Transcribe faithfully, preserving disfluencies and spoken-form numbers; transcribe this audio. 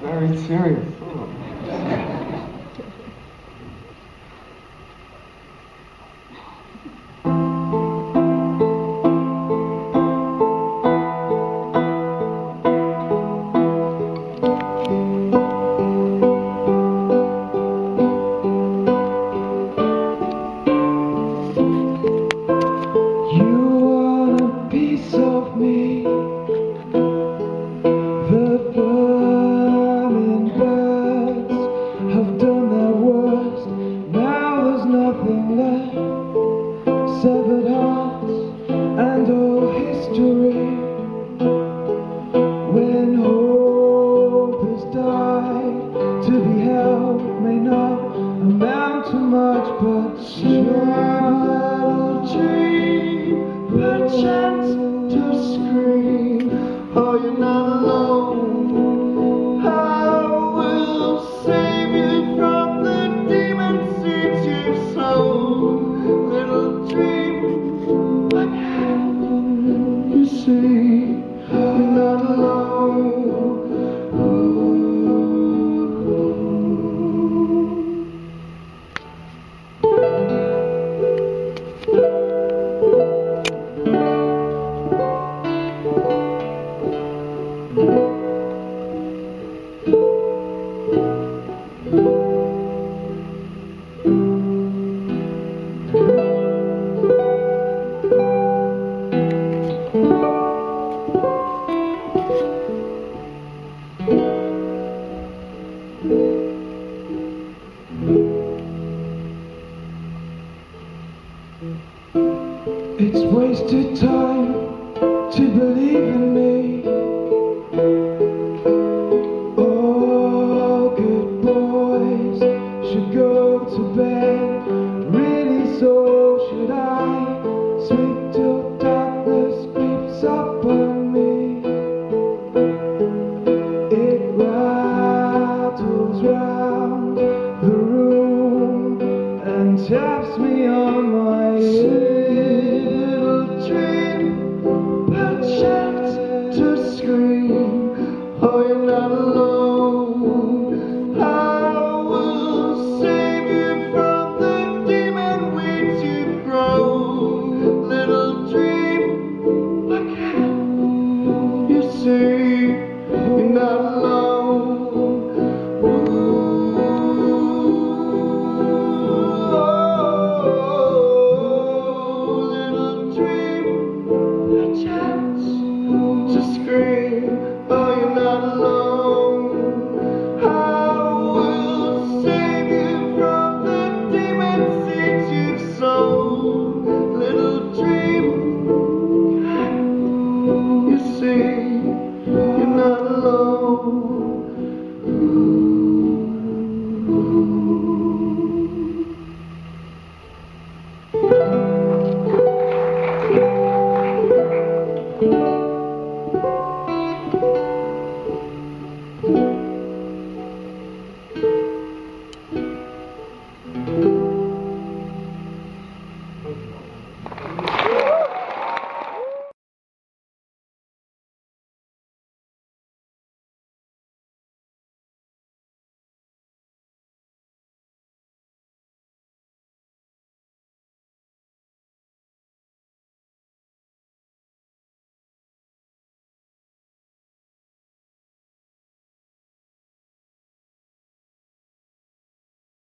Very serious. Severed hearts and all history. When hope has died, to be held may not amount to much, but little dream, perchance to scream, oh, you're not alone. I will save you from the demon seeds you've sown. Little dream, what have you see? You're not alone. It's wasted time to believe in me. All good boys should go to bed. Really, so should I. Sleep till darkness creeps up on me. It rattles round the room and taps me on my